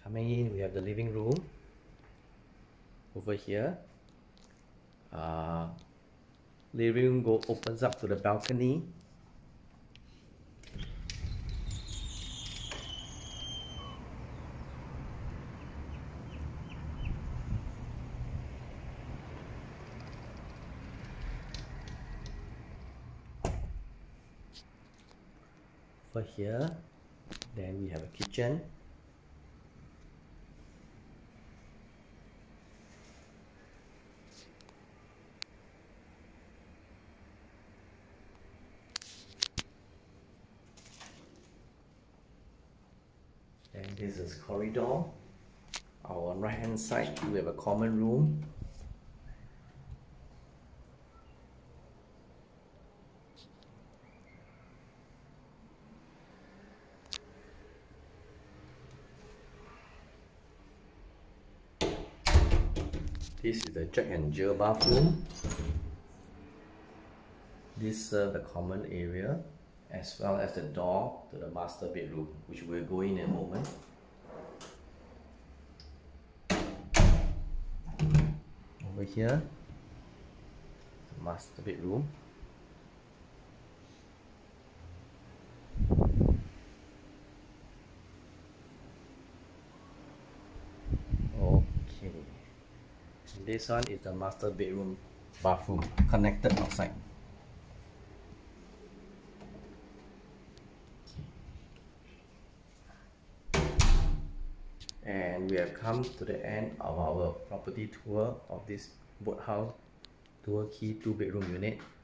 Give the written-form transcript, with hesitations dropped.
Coming in, we have the living room over here. Living room opens up to the balcony. Over here, then we have a kitchen. And this is corridor. Our right hand side, we have a common room. This is the Jack and Jill bathroom. This serves the common area as well as the door to the master bedroom, which we'll go in a moment. Over here, the master bedroom. Okay. This one is the master bedroom bathroom, connected outside. And we have come to the end of our property tour of this Boathouse dual key 2-bedroom unit.